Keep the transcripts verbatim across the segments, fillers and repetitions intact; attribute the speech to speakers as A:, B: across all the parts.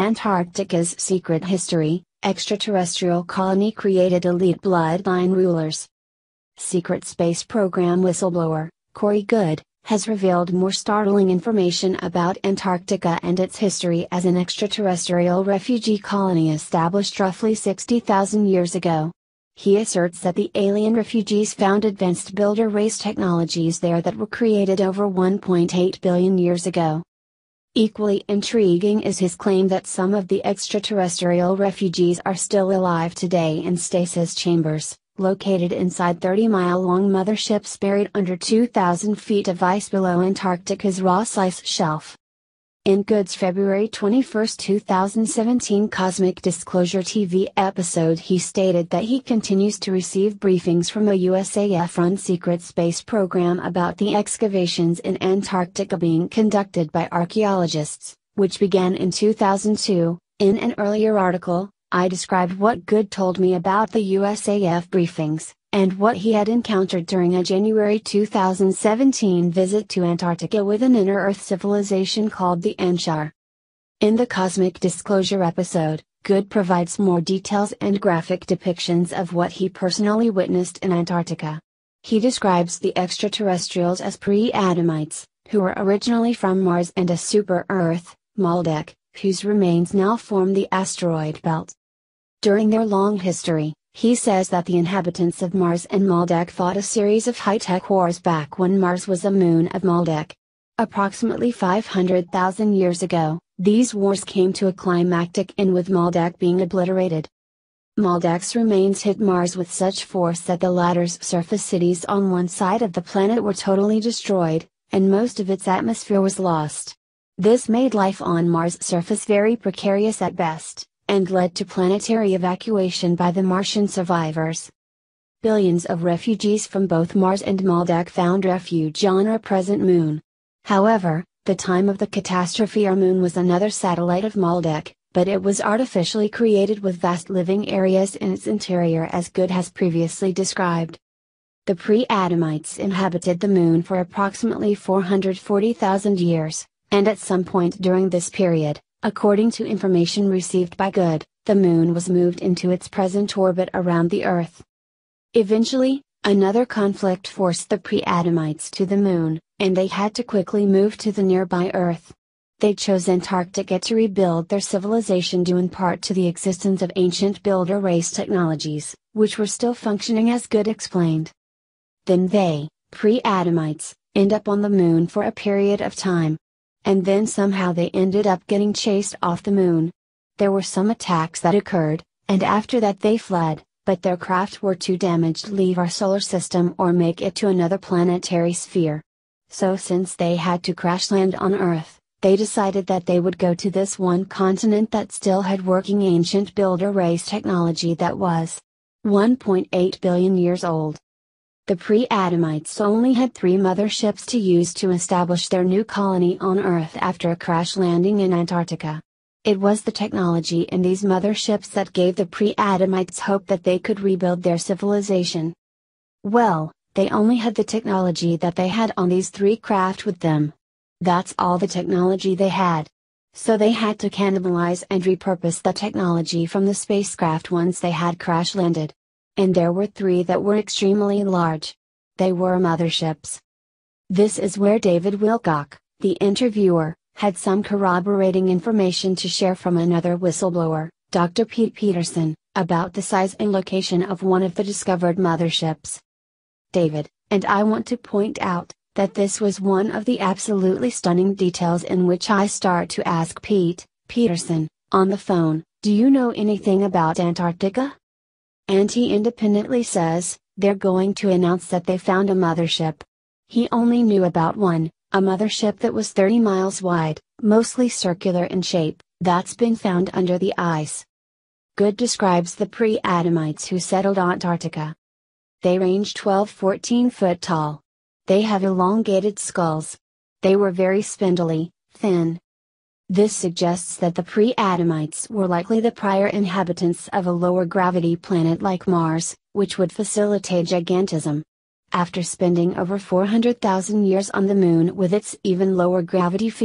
A: Antarctica's secret history, extraterrestrial colony created elite bloodline rulers. Secret space program whistleblower, Corey Goode, has revealed more startling information about Antarctica and its history as an extraterrestrial refugee colony established roughly sixty thousand years ago. He asserts that the alien refugees found advanced builder race technologies there that were created over one point eight billion years ago. Equally intriguing is his claim that some of the extraterrestrial refugees are still alive today in stasis chambers, located inside thirty-mile-long motherships buried under two thousand feet of ice below Antarctica's Ross Ice Shelf. In Goode's February twenty-first two thousand seventeen Cosmic Disclosure T V episode, he stated that he continues to receive briefings from a U S A F-run secret space program about the excavations in Antarctica being conducted by archaeologists, which began in two thousand two. In an earlier article, I described what Goode told me about the U S A F briefings, and what he had encountered during a January two thousand seventeen visit to Antarctica with an inner-Earth civilization called the Anshar. In the Cosmic Disclosure episode, Goode provides more details and graphic depictions of what he personally witnessed in Antarctica. He describes the extraterrestrials as pre-Adamites, who were originally from Mars, and a super-Earth, Maldek, whose remains now form the asteroid belt. During their long history, he says that the inhabitants of Mars and Maldek fought a series of high-tech wars back when Mars was a moon of Maldek. Approximately five hundred thousand years ago, these wars came to a climactic end with Maldek being obliterated. Maldek's remains hit Mars with such force that the latter's surface cities on one side of the planet were totally destroyed, and most of its atmosphere was lost. This made life on Mars' surface very precarious at best, and led to planetary evacuation by the Martian survivors. Billions of refugees from both Mars and Maldek found refuge on our present moon. However, the time of the catastrophe, our moon was another satellite of Maldek, but it was artificially created with vast living areas in its interior, as Goode has previously described. The pre-Adamites inhabited the moon for approximately four hundred forty thousand years, and at some point during this period, according to information received by Goode, the moon was moved into its present orbit around the Earth. Eventually, another conflict forced the pre-Adamites to the moon, and they had to quickly move to the nearby Earth. They chose Antarctica to rebuild their civilization, due in part to the existence of ancient builder race technologies, which were still functioning, as Goode explained. Then they, pre-Adamites, end up on the moon for a period of time. And then somehow they ended up getting chased off the moon. There were some attacks that occurred, and after that they fled, but their craft were too damaged to leave our solar system or make it to another planetary sphere. So since they had to crash land on Earth, they decided that they would go to this one continent that still had working ancient builder race technology that was one point eight billion years old. The pre-Adamites only had three motherships to use to establish their new colony on Earth after a crash landing in Antarctica. It was the technology in these motherships that gave the pre-Adamites hope that they could rebuild their civilization. Well, they only had the technology that they had on these three craft with them. That's all the technology they had. So they had to cannibalize and repurpose the technology from the spacecraft once they had crash landed. And there were three that were extremely large. They were motherships. This is where David Wilcock, the interviewer, had some corroborating information to share from another whistleblower, Doctor Pete Peterson, about the size and location of one of the discovered motherships. David, and I want to point out, that this was one of the absolutely stunning details in which I start to ask Pete Peterson, on the phone, do you know anything about Antarctica? And he independently says, they're going to announce that they found a mothership. He only knew about one, a mothership that was thirty miles wide, mostly circular in shape, that's been found under the ice. Goode describes the pre-Adamites who settled Antarctica. They range twelve to fourteen foot tall. They have elongated skulls. They were very spindly, thin. This suggests that the pre-Adamites were likely the prior inhabitants of a lower gravity planet like Mars, which would facilitate gigantism. After spending over four hundred thousand years on the Moon with its even lower gravity field,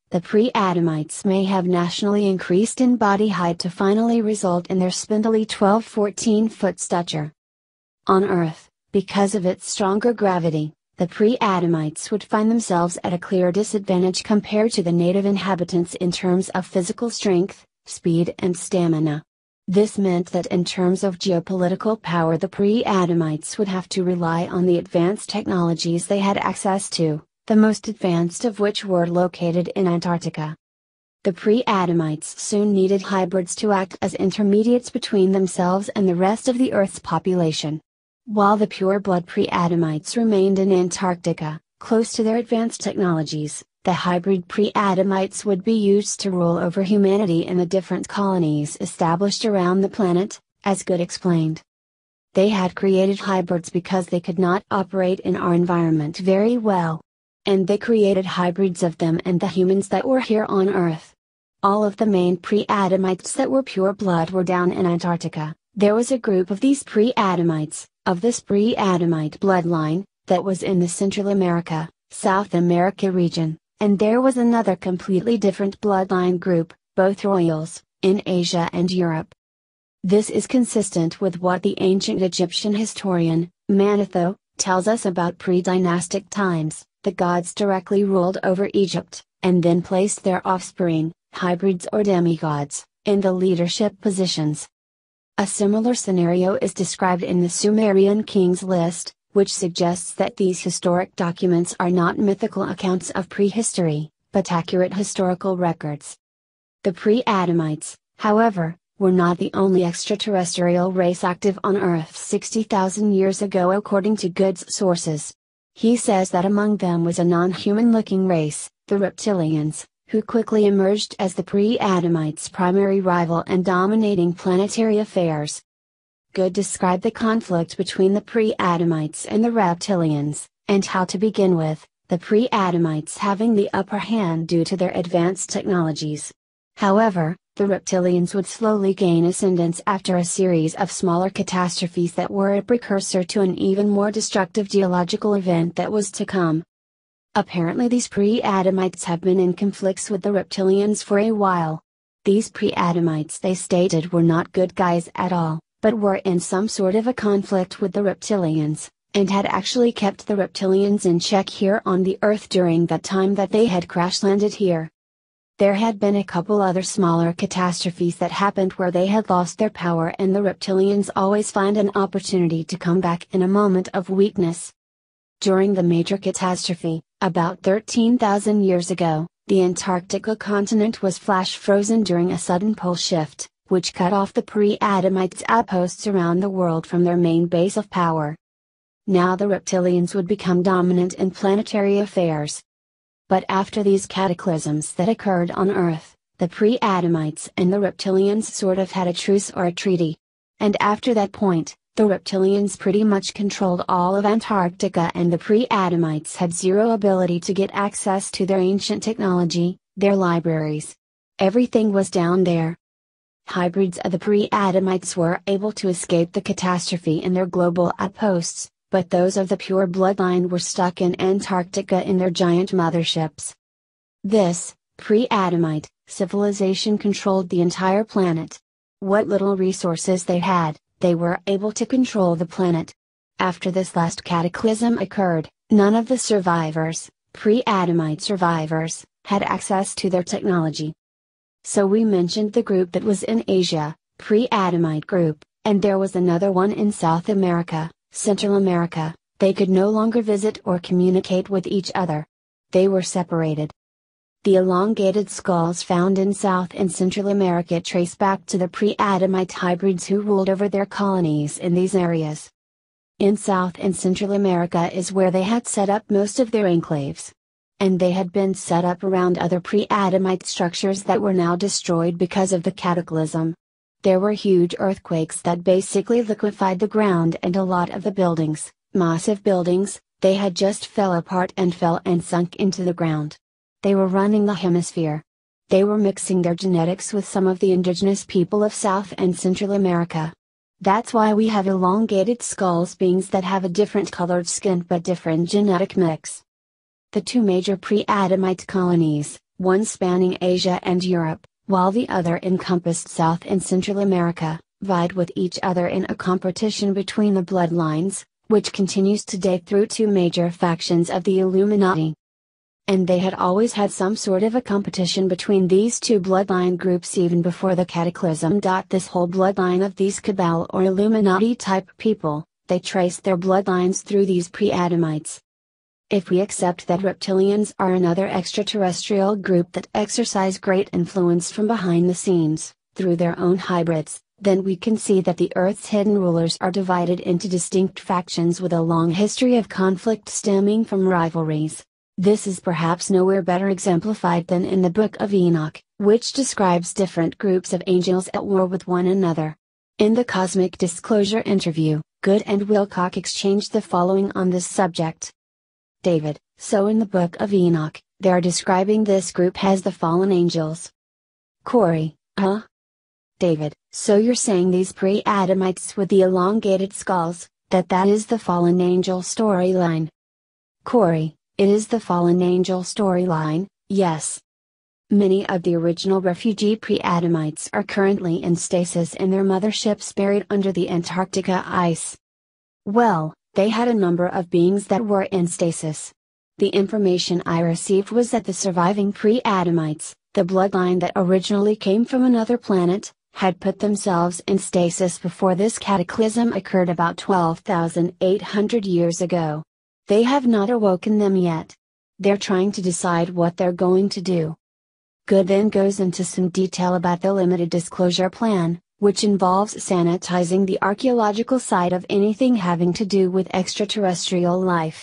A: the pre-Adamites may have nationally increased in body height to finally result in their spindly twelve to fourteen foot stature. On Earth, because of its stronger gravity, the pre-Adamites would find themselves at a clear disadvantage compared to the native inhabitants in terms of physical strength, speed and stamina. This meant that in terms of geopolitical power the pre-Adamites would have to rely on the advanced technologies they had access to, the most advanced of which were located in Antarctica. The pre-Adamites soon needed hybrids to act as intermediates between themselves and the rest of the Earth's population. While the pure-blood pre-Adamites remained in Antarctica, close to their advanced technologies, the hybrid pre-Adamites would be used to rule over humanity in the different colonies established around the planet, as Good explained. They had created hybrids because they could not operate in our environment very well. And they created hybrids of them and the humans that were here on Earth. All of the main pre-Adamites that were pure blood were down in Antarctica. There was a group of these pre-Adamites, of this pre-Adamite bloodline, that was in the Central America, South America region, and there was another completely different bloodline group, both royals, in Asia and Europe. This is consistent with what the ancient Egyptian historian, Manetho, tells us about pre-dynastic times. The gods directly ruled over Egypt, and then placed their offspring, hybrids or demigods, in the leadership positions. A similar scenario is described in the Sumerian Kings list, which suggests that these historic documents are not mythical accounts of prehistory, but accurate historical records. The pre-Adamites, however, were not the only extraterrestrial race active on Earth sixty thousand years ago according to Good's sources. He says that among them was a non-human looking race, the reptilians, who quickly emerged as the pre-Adamites' primary rival and dominating planetary affairs. Good described the conflict between the pre-Adamites and the reptilians, and how to begin with, the pre-Adamites having the upper hand due to their advanced technologies. However, the reptilians would slowly gain ascendance after a series of smaller catastrophes that were a precursor to an even more destructive geological event that was to come. Apparently these pre-Adamites have been in conflicts with the reptilians for a while. These pre-Adamites they stated were not good guys at all, but were in some sort of a conflict with the reptilians, and had actually kept the reptilians in check here on the Earth during that time that they had crash-landed here. There had been a couple other smaller catastrophes that happened where they had lost their power and the reptilians always find an opportunity to come back in a moment of weakness. During the major catastrophe, about thirteen thousand years ago, the Antarctica continent was flash frozen during a sudden pole shift, which cut off the pre-Adamites' outposts around the world from their main base of power. Now the reptilians would become dominant in planetary affairs. But after these cataclysms that occurred on Earth, the pre-Adamites and the reptilians sort of had a truce or a treaty. And after that point, the reptilians pretty much controlled all of Antarctica and the pre-Adamites had zero ability to get access to their ancient technology, their libraries. Everything was down there. Hybrids of the pre-Adamites were able to escape the catastrophe in their global outposts, but those of the pure bloodline were stuck in Antarctica in their giant motherships. This, pre-Adamite, civilization controlled the entire planet. What little resources they had, they were able to control the planet. After this last cataclysm occurred, none of the survivors, pre-Adamite survivors, had access to their technology. So we mentioned the group that was in Asia, pre-Adamite group, and there was another one in South America, Central America. They could no longer visit or communicate with each other. They were separated. The elongated skulls found in South and Central America trace back to the pre-Adamite hybrids who ruled over their colonies in these areas. In South and Central America is where they had set up most of their enclaves. And they had been set up around other pre-Adamite structures that were now destroyed because of the cataclysm. There were huge earthquakes that basically liquefied the ground, and a lot of the buildings, massive buildings, they had just fell apart and fell and sunk into the ground. They were running the hemisphere. They were mixing their genetics with some of the indigenous people of South and Central America. That's why we have elongated skulls, beings that have a different colored skin but different genetic mix. The two major pre-Adamite colonies, one spanning Asia and Europe, while the other encompassed South and Central America, vied with each other in a competition between the bloodlines, which continues to date through two major factions of the Illuminati. And they had always had some sort of a competition between these two bloodline groups even before the cataclysm. This whole bloodline of these Cabal or Illuminati type people, they traced their bloodlines through these pre-Adamites. If we accept that reptilians are another extraterrestrial group that exercise great influence from behind the scenes, through their own hybrids, then we can see that the Earth's hidden rulers are divided into distinct factions with a long history of conflict stemming from rivalries. This is perhaps nowhere better exemplified than in the Book of Enoch, which describes different groups of angels at war with one another. In the Cosmic Disclosure interview, Good and Wilcock exchanged the following on this subject. David, so in the Book of Enoch, they are describing this group as the fallen angels. Corey, huh? David, so you're saying these pre-Adamites with the elongated skulls, that that is the fallen angel storyline? Corey, it is the fallen angel storyline, yes. Many of the original refugee pre-Adamites are currently in stasis in their motherships buried under the Antarctica ice. Well, they had a number of beings that were in stasis. The information I received was that the surviving pre-Adamites, the bloodline that originally came from another planet, had put themselves in stasis before this cataclysm occurred about twelve thousand eight hundred years ago. They have not awoken them yet. They're trying to decide what they're going to do. Good then goes into some detail about the limited disclosure plan, which involves sanitizing the archaeological site of anything having to do with extraterrestrial life.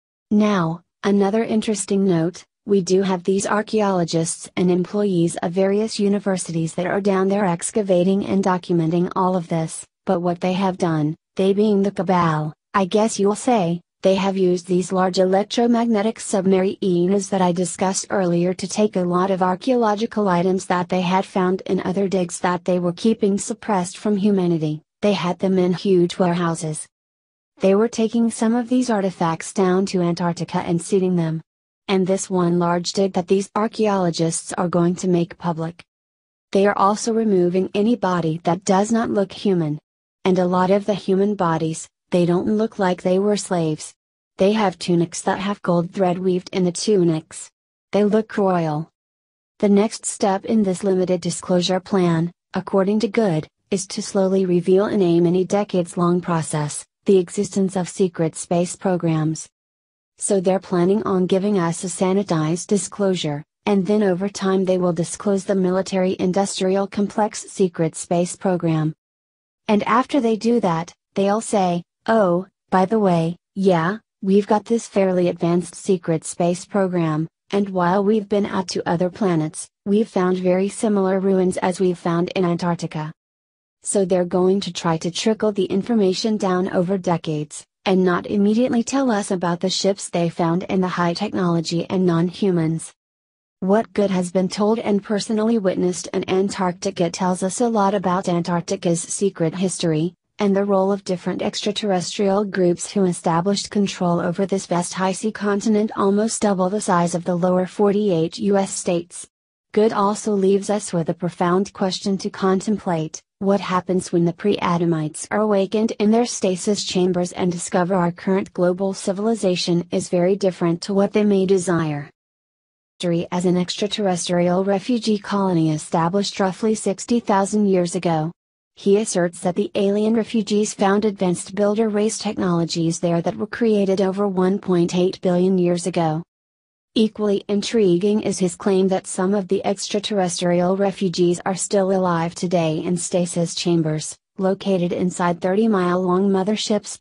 A: Now, another interesting note, we do have these archaeologists and employees of various universities that are down there excavating and documenting all of this, but what they have done, they being the Cabal, I guess you'll say, they have used these large electromagnetic submarines that I discussed earlier to take a lot of archaeological items that they had found in other digs that they were keeping suppressed from humanity. They had them in huge warehouses. They were taking some of these artifacts down to Antarctica and seeding them. And this one large dig that these archaeologists are going to make public. They are also removing any body that does not look human. And a lot of the human bodies, they don't look like they were slaves. They have tunics that have gold thread weaved in the tunics. They look royal. The next step in this limited disclosure plan, according to Good, is to slowly reveal in a many decades long process, the existence of secret space programs. So they're planning on giving us a sanitized disclosure, and then over time they will disclose the military-industrial complex secret space program. And after they do that, they'll say, oh, by the way, yeah, we've got this fairly advanced secret space program, and while we've been out to other planets, we've found very similar ruins as we've found in Antarctica. So they're going to try to trickle the information down over decades, and not immediately tell us about the ships they found and the high technology and non-humans. What Good has been told and personally witnessed in Antarctica tells us a lot about Antarctica's secret history, and the role of different extraterrestrial groups who established control over this vast icy continent almost double the size of the lower forty-eight U S states. Good also leaves us with a profound question to contemplate: what happens when the pre-Adamites are awakened in their stasis chambers and discover our current global civilization is very different to what they may desire? As an extraterrestrial refugee colony established roughly sixty thousand years ago. He asserts that the alien refugees found advanced builder race technologies there that were created over one point eight billion years ago. Equally intriguing is his claim that some of the extraterrestrial refugees are still alive today in stasis chambers, located inside thirty mile long motherships.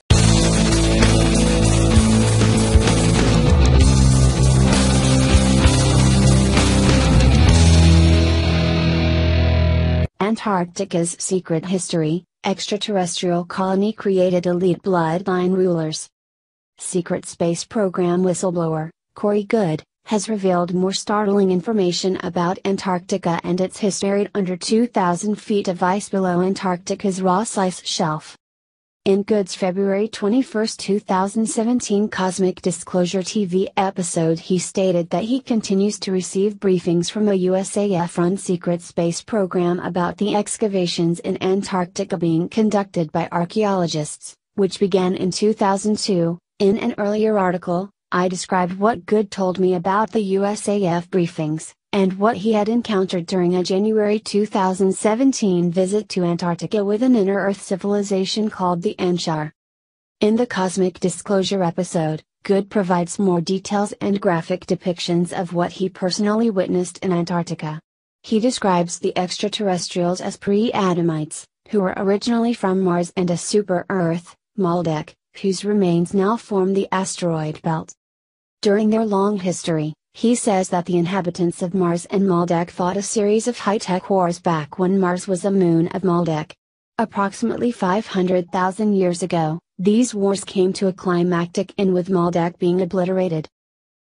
A: Antarctica's secret history, extraterrestrial colony created elite bloodline rulers. Secret space program whistleblower, Corey Good, has revealed more startling information about Antarctica and its history. Buried under two thousand feet of ice below Antarctica's Ross Ice Shelf. In Good's February twenty-first two thousand seventeen Cosmic Disclosure T V episode, he stated that he continues to receive briefings from a U S A F-run secret space program about the excavations in Antarctica being conducted by archaeologists, which began in two thousand two. In an earlier article, I described what Good told me about the U S A F briefings, and what he had encountered during a January two thousand seventeen visit to Antarctica with an inner-Earth civilization called the Anshar. In the Cosmic Disclosure episode, Good provides more details and graphic depictions of what he personally witnessed in Antarctica. He describes the extraterrestrials as pre-Adamites, who were originally from Mars, and a super-Earth, Maldek, whose remains now form the asteroid belt. During their long history, he says that the inhabitants of Mars and Maldek fought a series of high-tech wars back when Mars was a moon of Maldek. Approximately five hundred thousand years ago, these wars came to a climactic end with Maldek being obliterated.